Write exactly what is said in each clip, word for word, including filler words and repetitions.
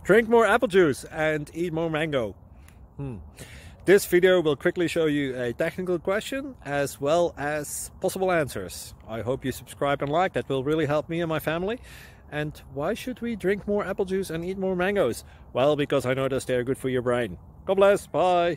Drink more apple juice and eat more mango. Hmm. This video will quickly show you a technical question as well as possible answers. I hope you subscribe and like, that will really help me and my family. And why should we drink more apple juice and eat more mangoes? Well, because I noticed they're good for your brain. God bless, bye!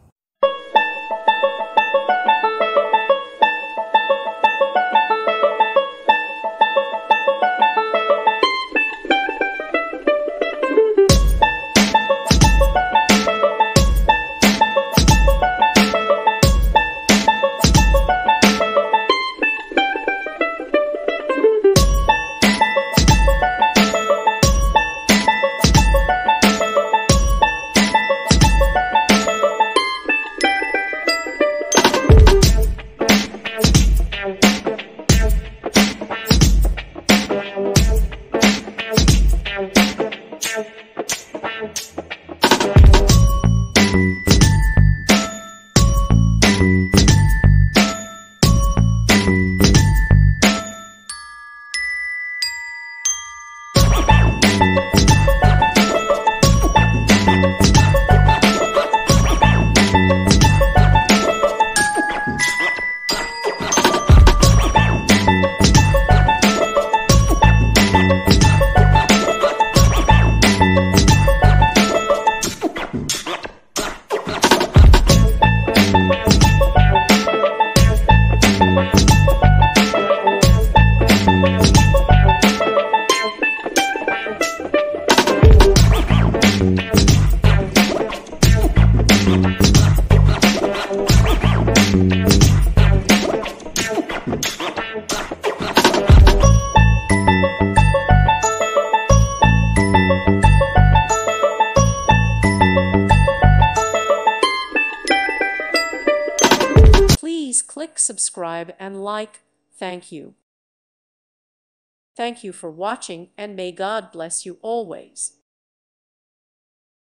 Please click subscribe and like. Thank you. Thank you for watching, and may God bless you always.